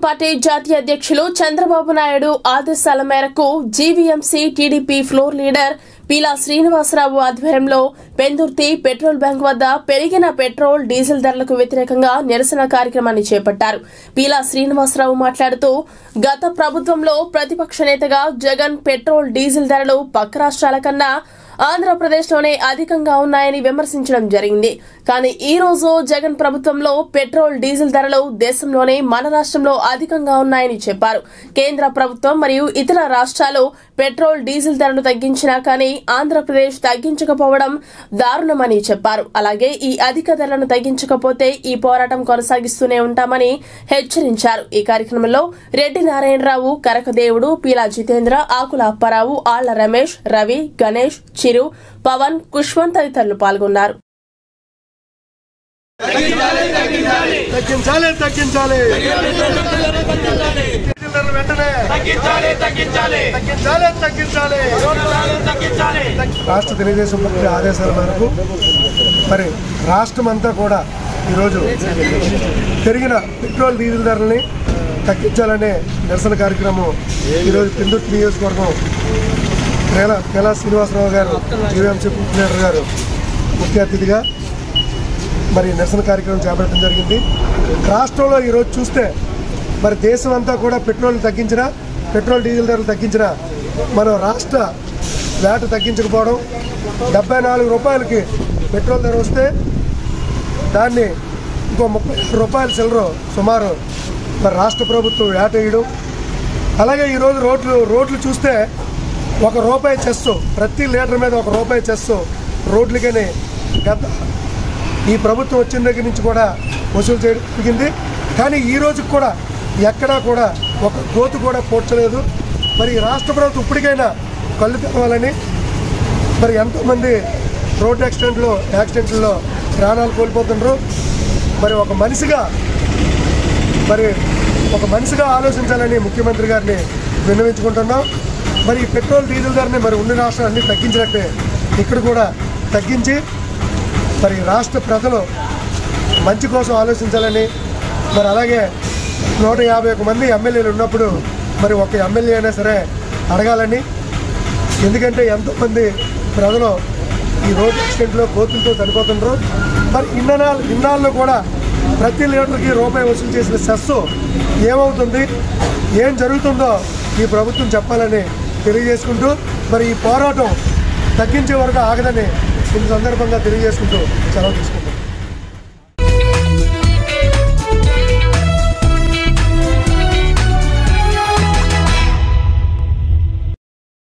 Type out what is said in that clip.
Party జాతీయ అధ్యక్షులు చంద్రబాబు నాయుడు ఆదేశాల మేరకు GVMC TDP floor leader Peela Srinivasarao ఆధ్వర్యంలో పెందుర్తి పెట్రోల్ బంక్ వద్ద పెరిగిన పెట్రోల్ డీజిల్ ధరలకు వ్యతిరేకంగా నిరసన కార్యక్రమాన్ని చేపట్టారు. పీలా శ్రీనివాసరావు మాట్లాడుతూ గత ప్రభుత్వంలో ప్రతిపక్ష నేతగా జగన్ పెట్రోల్ డీజిల్ ధరలు పక్క రాష్ట్రాల కన్నా ఆంధ్రప్రదేశ్లోనే అధికంగా ఉన్నాయని విమర్శించడం జరిగింది. కానీ ఈ రోజు జగన్ ప్రభుత్వంలో పెట్రోల్ డీజిల్ ధరలు దేశంలోనే మన రాష్ట్రంలో అధికంగా ఉన్నాయని చెప్పారు. కేంద్ర ప్రభుత్వం మరియు ఇతర రాష్ట్రాలు పెట్రోల్ డీజిల్ ధరలు తగ్గించినా కానీ ఆంధ్రప్రదేశ్ తగ్గించకపోవడం దారుణమని చెప్పారు. అలాగే ఈ అధిక ధరలను తగ్గించకపోతే ఈ పోరాటం కొనసాగిస్తూనే ఉంటామని హెచ్చరించారు. ఈ కార్యక్రమంలో రెడ్డి నారాయణరావు, కరకదేవుడు, పీలా జితేంద్ర, ఆకుల అప్పారావు, ఆళ్ల రమేష్, రవి, గణేష్, చిరు, పవన్, కుష్వంత్ తదితరులు పాల్గొన్నారు. రాష్ట్ర తెలుగుదేశం పార్టీ ఆదేశాల మేరకు మరి రాష్ట్రం అంతా కూడా ఈరోజు పెరిగిన పెట్రోల్ డీజిల్ ధరల్ని తగ్గించాలనే నిరసన కార్యక్రమం ఈరోజు పెందుర్తి నియోజకవర్గం పీలా శ్రీనివాసరావు గారు, జీవీఎంసీ లీడర్ గారు ముఖ్య అతిథిగా మరి నిరసన కార్యక్రమం చేపట్టడం జరిగింది. రాష్ట్రంలో ఈరోజు చూస్తే మరి దేశం అంతా కూడా పెట్రోల్ డీజిల్ ధరలు తగ్గించినా మనం రాష్ట్ర వేట తగ్గించకపోవడం, 74 రూపాయలకి పెట్రోల్ ధర వస్తే దాన్ని ఇంకో 30 రూపాయల చిల్లర సుమారు మరి రాష్ట్ర ప్రభుత్వం వేట వేయడం. అలాగే ఈరోజు రోడ్లు చూస్తే ₹1 చెస్, ప్రతి లీటర్ మీద ₹1 చెస్ రోడ్లకని గత ఈ ప్రభుత్వం వచ్చిన దగ్గర నుంచి కూడా వసూలు చేయడం జరిగింది. కానీ ఈ రోజుకి కూడా ఎక్కడా కూడా ఒక గోతు కూడా పోడ్చలేదు. మరి రాష్ట్ర ప్రభుత్వం ఇప్పటికైనా కళ్ళు తెరవాలని మరి ఎంతోమంది రోడ్డు యాక్సిడెంట్లో ప్రాణాలు కోల్పోతున్నారు. మరి ఒక మనిషిగా ఆలోచించాలని ముఖ్యమంత్రి గారిని విన్నవించుకుంటున్నాం. మరి ఈ పెట్రోల్ డీజిల్ ధరని మరి ఉన్న రాష్ట్రాలన్నీ తగ్గించినట్టే ఇక్కడ కూడా తగ్గించి మరి రాష్ట్ర ప్రజలు మంచి కోసం ఆలోచించాలని, మరి అలాగే 151 మంది ఎమ్మెల్యేలు ఉన్నప్పుడు మరి ఒక ఎమ్మెల్యే అయినా సరే అడగాలని. ఎందుకంటే ఎంతోమంది ప్రజలు ఈ రోడ్ యాక్సిడెంట్లో కోతులతో చనిపోతున్నారు. మరి ఇన్నాళ్ళు కూడా ప్రతి లీటర్కి ₹1 వసూలు చేసిన సెస్ ఏమవుతుంది, ఏం జరుగుతుందో ఈ ప్రభుత్వం చెప్పాలని తెలియజేసుకుంటూ మరి ఈ పోరాటం తగ్గించే వరకు ఆగదని ఈ సందర్భంగా తెలియజేసుకుంటూ సెలవు తీసుకుంటాం.